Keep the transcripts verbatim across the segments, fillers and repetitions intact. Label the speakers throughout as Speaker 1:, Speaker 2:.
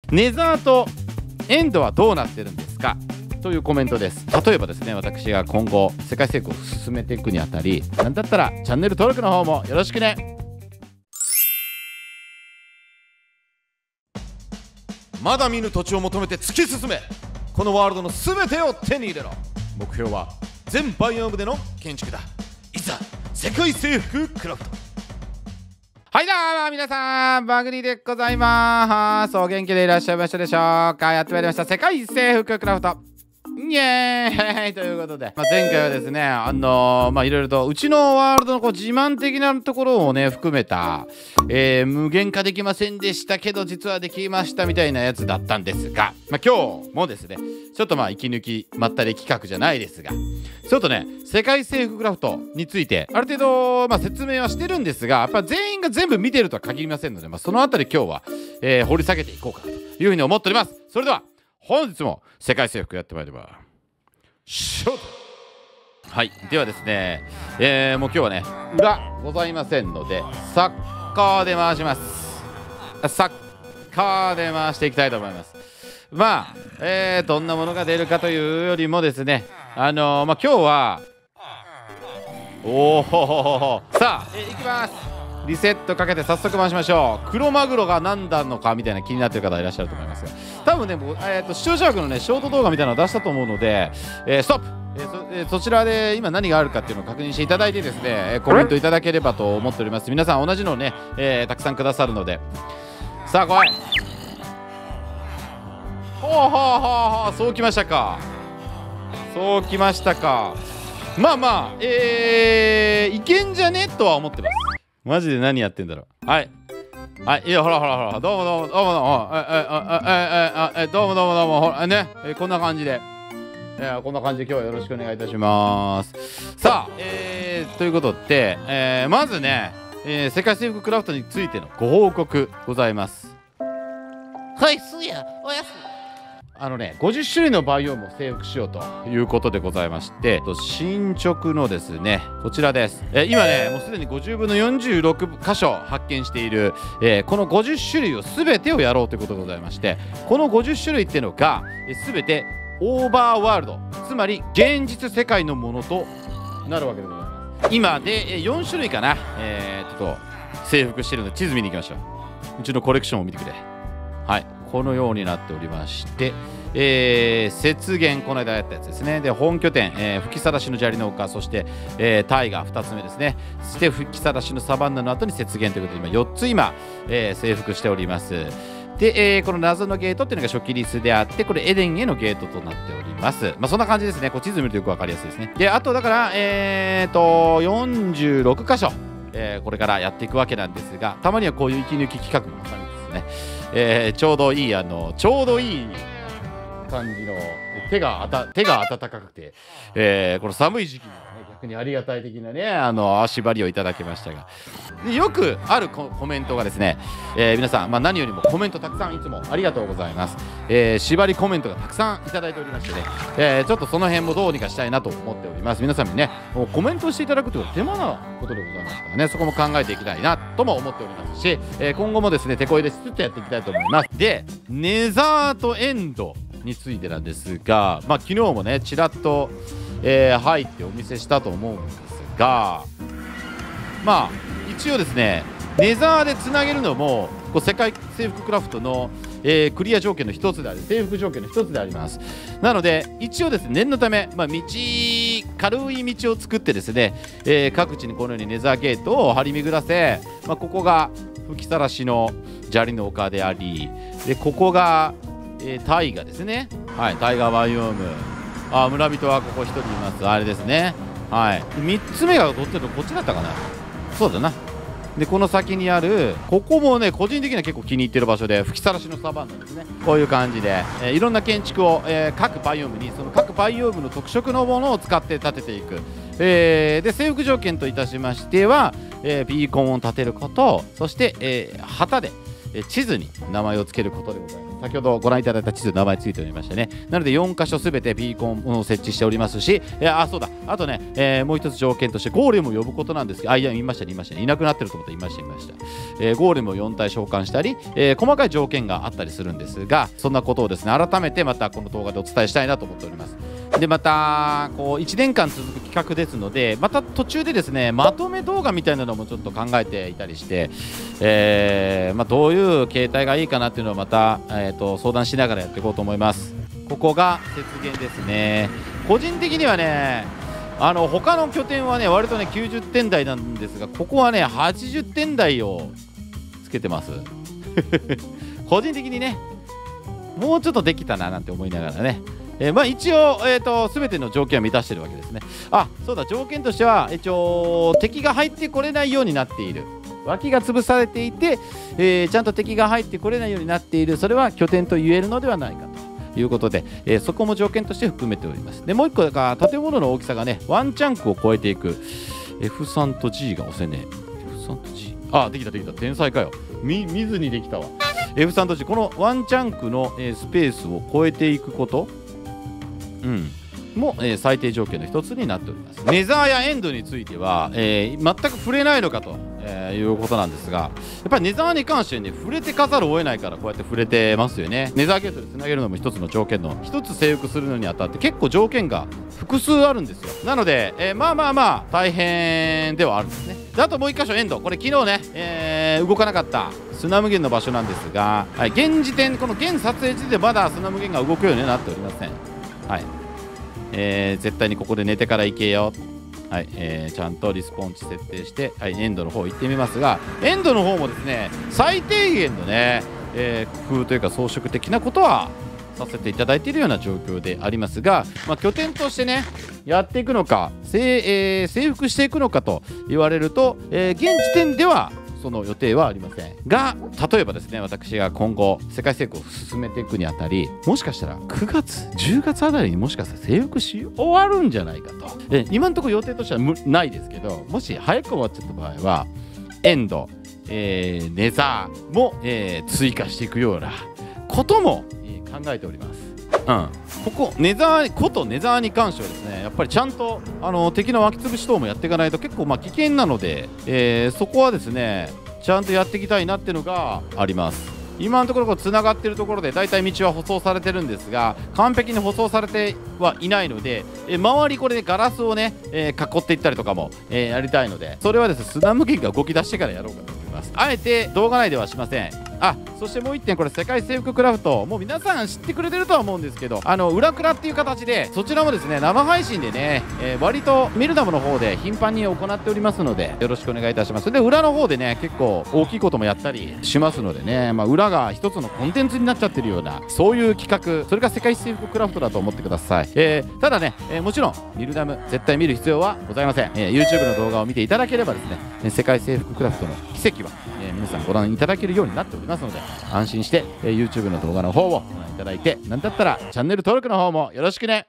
Speaker 1: ネザーとエンドはどうなってるんですかというコメントです。例えばですね、私が今後世界征服を進めていくにあたり、なんだったらチャンネル登録の方もよろしくね。まだ見ぬ土地を求めて突き進め。このワールドの全てを手に入れろ。目標は全バイオームでの建築だ。いざ世界征服クラフト。はいどうも皆さん、バグニーでございます。お元気でいらっしゃいましたでしょうか。やってまいりました世界征服クラフトイエーイということで、まあ、前回はですね、あのー、まあいろいろとうちのワールドのこう自慢的なところをね含めた、えー、無限化できませんでしたけど実はできましたみたいなやつだったんですが、まあ、今日もですねちょっとまあ息抜きまったり企画じゃないですが、ちょっとね世界征服クラフトについてある程度、まあ、説明はしてるんですが、やっぱ全員が全部見てるとは限りませんので、まあ、そのあたり今日は、えー、掘り下げていこうかなというふうに思っております。それでは本日も世界征服やってまいります。はい、ではですね、えー、もう今日はね裏ございませんのでサッカーで回します。サッカーで回していきたいと思います。まあ、えー、どんなものが出るかというよりもですね、あのー、まあ今日はおおさあ、えー、いきます。リセットかけて早速回しましょう。クロマグロが何なのかみたいな気になってる方いらっしゃると思いますが、多分ね、もう、えー、と視聴者枠のねショート動画みたいなのを出したと思うので、えー、ストップ、えー そ, えー、そちらで今何があるかっていうのを確認していただいてですね、えー、コメントいただければと思っております。皆さん同じのをね、えー、たくさんくださるので、さあ来い。ほうほうほうほう、そうきましたか。そうきましたか。まあまあ、えー、いけんじゃねとは思ってます。マジで何やってんだろう。はいはい、いやほらほらほら、どうもどうもどうもどうも、ええええええどうもどうもどうも、ほらね、えこんな感じで、えこんな感じで今日はよろしくお願いいたします。さあ、えー、ということで、えー、まずね、えー、世界征服クラフトについてのご報告ございます。はい、すやおやす。あのね、ごじゅっしゅるいのバイオームを征服しようということでございまして、進捗のですねこちらです。えー、今ねもうすでにごじゅうぶんのよんじゅうろく箇所発見している、えー、このごじゅっしゅるいを全てをやろうということでございまして、このごじゅっしゅるいっていうのが、えー、全てオーバーワールド、つまり現実世界のものとなるわけでございます。今で、えー、よんしゅるいかな、えー、ちょっと征服してるので地図見に行きましょう。うちのコレクションを見てくれ。はい、このようになっておりまして、えー、雪原、この間やったやつですね。で、本拠点、えー、吹きさらしの砂利の丘、そして、えー、タイガーふたつめですね。そして吹きさらしのサバンナの後に雪原ということで今よっつ今、えー、征服しております。で、えー、この謎のゲートっていうのが初期リスであって、これエデンへのゲートとなっております。まあそんな感じですね。こう地図見るとよくわかりやすいですね。で、あとだから、えーと、よんじゅうろくかしょ、えー、これからやっていくわけなんですが、たまにはこういう息抜き企画も挟みですね、えー、ちょうどいい、あの、ちょうどいい感じの手があた手が温かくて、えー、この寒い時期に、ね、逆にありがたい的なね、あの足張りをいただきましたが、でよくあるコ、コメントがですね、えー、皆さん、まあ、何よりもコメントたくさんいつもありがとうございます。えー、縛りコメントがたくさんいただいておりましてね、えー、ちょっとその辺もどうにかしたいなと思っております。皆さんにねもうコメントしていただくということは手間なことでございますからね、そこも考えていきたいなとも思っておりますし、えー、今後もですね手こ入れしつつやっていきたいと思います。で、ネザーとエンドについてなんですが、まあ、昨日もねちらっと、えー、入ってお見せしたと思うんですが、まあ一応ですねネザーでつなげるのもこう世界征服クラフトの、えー、クリア条件の一つである、征服条件の一つであります。なので一応ですね念のため、まあ、道軽い道を作ってですね、えー、各地にこのようにネザーゲートを張り巡らせ、まあ、ここが吹きさらしの砂利の丘であり、でここがえー、タイガですね。はい、タイガーバイオーム。あ、村人はここひとりいます。あれですね。はい。みっつめが取ってるのこっちだったかな。そうだな。で、この先にある、ここもね、個人的には結構気に入ってる場所で、吹きさらしのサバンナですね。こういう感じで、えー、いろんな建築を、えー、各バイオームに、その各バイオームの特色のものを使って建てていく。えー、で、征服条件といたしましては、えー、ビーコンを立てること、そして、えー、旗で、えー、地図に名前を付けることでございます。 先ほどご覧いただいた地図の名前ついておりましてね、なのでよん箇所すべてビーコンを設置しておりますし、いやあそうだ、あとね、えー、もう一つ条件としてゴーレムを呼ぶことなんですけど、あいや言いましたね言いましたね、いなくなってると思って言いました言いました、えー、ゴーレムをよん体召喚したり、えー、細かい条件があったりするんですが、そんなことをですね改めてまたこの動画でお伝えしたいなと思っております。でまたこういちねんかん続く企画ですので、また途中でですねまとめ動画みたいなのもちょっと考えていたりして、えーまあ、どういう形態がいいかなっていうのをまた、えー、と相談しながらやっていこうと思います。ここが雪原ですね。個人的にはね、あの他の拠点はね割とねきゅうじゅってん台なんですが、ここはねはちじゅってん台をつけてます個人的にねもうちょっとできたななんて思いながらね、えー、まあ一応、えーと、全ての条件は満たしているわけですね。あ、そうだ、条件としては一応敵が入ってこれないようになっている、脇が潰されていて、えー、ちゃんと敵が入ってこれないようになっている、それは拠点と言えるのではないかということで、えー、そこも条件として含めております。でもう一個が建物の大きさがねワンチャンクを超えていく。 エフスリー と G が押せねえ。 エフスリー と G、 あ、できたできた、天才かよ、見見ずにできたわ。 エフスリー と G、 このワンチャンクの、えー、スペースを超えていくことうんも、えー、最低条件の一つになっております。ネザーやエンドについては、えー、全く触れないのかと、えー、いうことなんですが、やっぱりネザーに関してね触れてかざるを得ないからこうやって触れてますよね。ネザーゲートでつなげるのも一つの条件の一つ征服するのにあたって結構条件が複数あるんですよ。なので、えー、まあまあまあ大変ではあるんですね。であともう一箇所エンド、これ昨日ね、えー、動かなかった砂無限の場所なんですが、はい、現時点この現撮影時点でまだ砂無限が動くようにはなっておりません。はい、えー、絶対にここで寝てから行けよ。はい、えー、ちゃんとリスポーン値設定して、はい、エンドの方行ってみますが、エンドの方もですね最低限のね、えー、工夫というか装飾的なことはさせていただいているような状況でありますが、まあ、拠点としてねやっていくのか、えー、征服していくのかと言われると、えー、現時点ではその予定はありませんが、例えばですね私が今後世界征服を進めていくにあたり、もしかしたらくがつじゅうがつあたりにもしかしたら征服し終わるんじゃないかと。で今のところ予定としてはむないですけど、もし早く終わっちゃった場合はエンド、えー、ネザーも、えー、追加していくようなことも、えー、考えております。うん、ここネザーことネザーに関してはですねやっぱりちゃんとあの敵の巻き潰し等もやっていかないと結構まあ危険なので、えー、そこはですねちゃんとやっていきたいなっていうのがあります。今のところこうつながっているところでだいたい道は舗装されてるんですが、完璧に舗装されてはいないので、え周りこれでガラスをね、えー、囲っていったりとかも、えー、やりたいので、それはですね砂無限が動き出してからやろうかと思います。あえて動画内ではしません。あ、そしてもういってん、これ世界征服クラフト、もう皆さん知ってくれてるとは思うんですけど、あの裏クラっていう形でそちらもですね生配信でね、えー、割とミルダムの方で頻繁に行っておりますのでよろしくお願いいたします。で裏の方でね結構大きいこともやったりしますのでね、まあ、裏が一つのコンテンツになっちゃってるようなそういう企画、それが世界征服クラフトだと思ってください。えー、ただね、えー、もちろんミルダム絶対見る必要はございません。えー、YouTube の動画を見ていただければですね世界征服クラフトの奇跡は、えー、皆さんご覧いただけるようになっておりますので、安心して、えー、YouTube の動画の方をご覧いただいて、なんだったらチャンネル登録の方もよろしくね。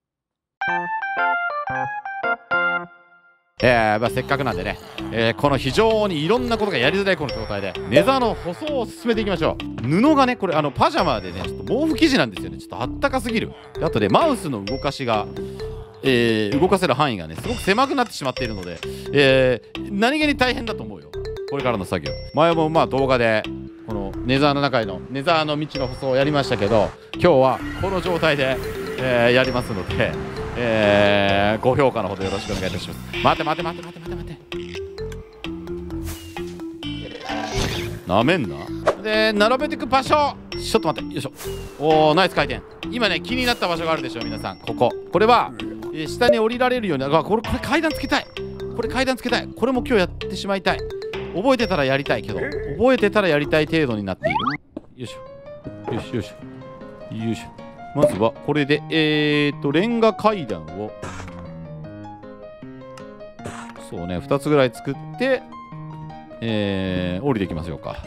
Speaker 1: えーまあ、せっかくなんでね、えー、この非常にいろんなことがやりづらいこの状態でネザーの舗装を進めていきましょう。布がねこれあのパジャマでねちょっと毛布生地なんですよね。ちょっとあったかすぎる。あとでマウスの動かしが、えー、動かせる範囲がねすごく狭くなってしまっているので、えー、何気に大変だと思うよこれからの作業。前もまあ動画でこのネザーの中へのネザーの道の舗装をやりましたけど、今日はこの状態で、えー、やりますので、えー、ご評価のほどよろしくお願いいたします。待て待て待て待て待て待て、なめんな。で並べていく場所、ちょっと待って、よいしょ。おーナイス回転。今ね気になった場所があるでしょ皆さん。こここれは、えー、下に降りられるように、あこれこれ階段つけたい、これ階段つけたい、これも今日やってしまいたい。覚えてたらやりたいけど覚えてたらやりたい程度になっている。よいしょよしよしよいしょ。まずはこれでえーとレンガ階段をそうねふたつぐらい作ってえー、降りていきましょうか。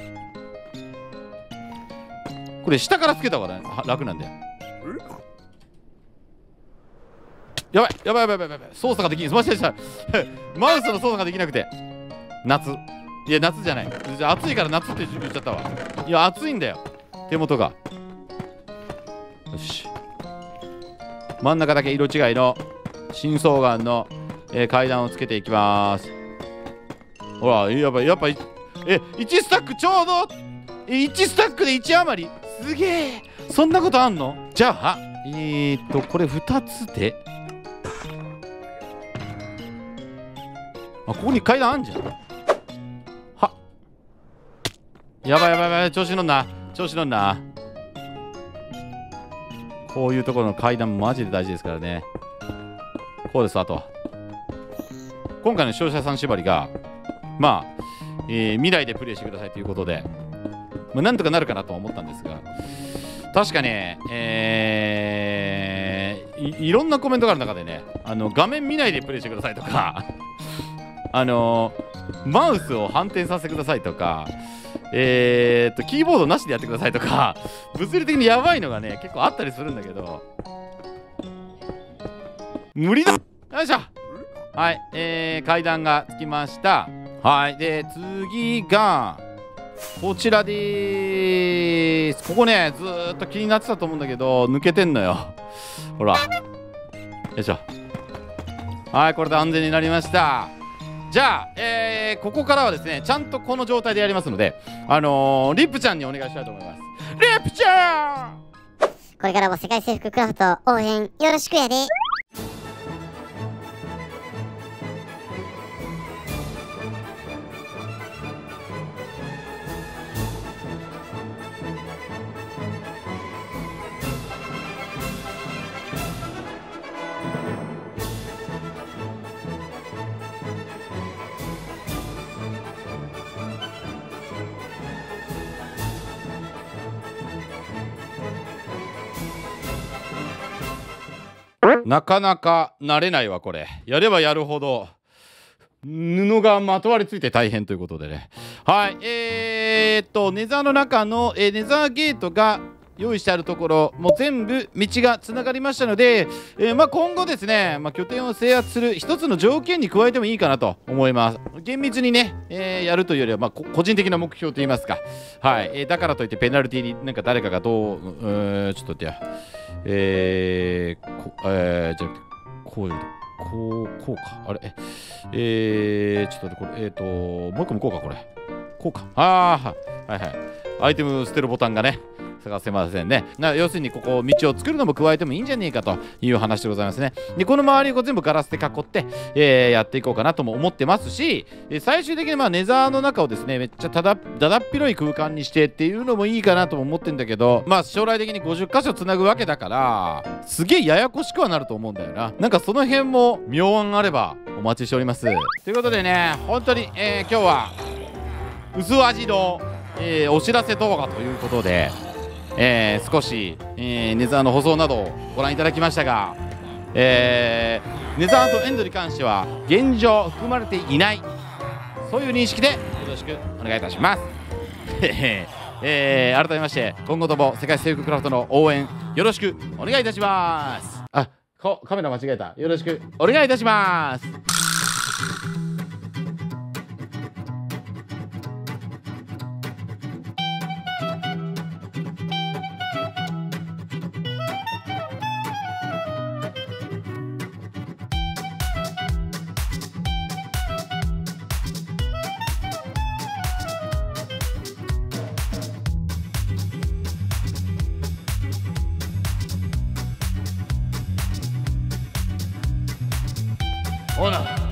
Speaker 1: これ下からつけた方が、ね、楽なんだよ。やばいやばいやばいやばいやばい、操作ができない。マジでマウスの操作ができなくて。夏いや夏じゃない、暑いから夏って言っちゃったわ。いや暑いんだよ手元が。 よし、真ん中だけ色違いの深層岩の、えー、階段をつけていきます。ほら、やっぱやっぱえいちスタックちょうどいちスタックでいち余り、すげえ。そんなことあんの？じゃあえー、っとこれふたつで、あ、ここに階段あんじゃん。はやばいやばいやばい、調子乗んな調子乗んな。こういうところの階段マジで大事ですからね。こうです。あと今回の勝者さん縛りがまあ、えー、未来でプレイしてくださいということで、まあ、なんとかなるかなとは思ったんですが、確かね、えー、い, いろんなコメントがある中でね、あの画面見ないでプレイしてくださいとかあのー、マウスを反転させてくださいとか、えー、っとキーボードなしでやってくださいとか、物理的にやばいのがね結構あったりするんだけど、無理だ。よいしょ。はい、えー、階段がつきました。はい、で次がこちらでーす。ここねずーっと気になってたと思うんだけど抜けてんのよ。ほら、よいしょ。はい、これで安全になりました。じゃあ、えー、ここからはですねちゃんとこの状態でやりますので、あのー、リップちゃんにお願いしたいと思います。リップちゃん、
Speaker 2: これからも世界征服クラフト応援よろしくやで。
Speaker 1: なかなか慣れないわこれ。やればやるほど布がまとわりついて大変ということでね。はい、えー、っとネザーの中の、えー、ネザーゲートが用意してあるところもう全部道がつながりましたので、えーまあ、今後ですね、まあ、拠点を制圧する一つの条件に加えてもいいかなと思います。厳密にね、えー、やるというよりは、まあ、個人的な目標といいますか、はいえー、だからといってペナルティになんか誰かがどう、うーんちょっと待ってや、えー、こえー、じゃあこういうこうこうかあれえー、ちょっと待ってこれえっ、ー、ともう一個向こうかこれこうかああはいはいアイテム捨てるボタンがね探せませんね。な要するにここ道を作るのも加えてもいいんじゃねえかという話でございますね。でこの周りを全部ガラスで囲って、えー、やっていこうかなとも思ってますし、最終的にまあネザーの中をですねめっちゃただだだっ広い空間にしてっていうのもいいかなとも思ってんだけど、まあ将来的にごじゅっ箇所つなぐわけだからすげえややこしくはなると思うんだよな。なんかその辺も妙案あればお待ちしております。ということでね本当に、えー、今日は薄味の、えー、お知らせ動画ということで、えー、少し、えー、ネザーの舗装などをご覧いただきましたが、えー、ネザーエンドに関しては現状含まれていないそういう認識でよろしくお願いいたします。えー、改めまして今後とも世界征服クラフトの応援よろしくお願いいたします。あ、カメラ間違えた。よろしくお願いいたします。ほな。